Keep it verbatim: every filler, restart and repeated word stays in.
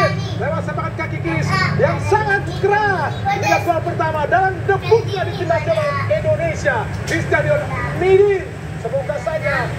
Hussein lewat sepakat kaki kiri yang sangat keras. Inilah gol pertama dan debutnya di tim nasional Indonesia di Stadion Midin. Semoga saja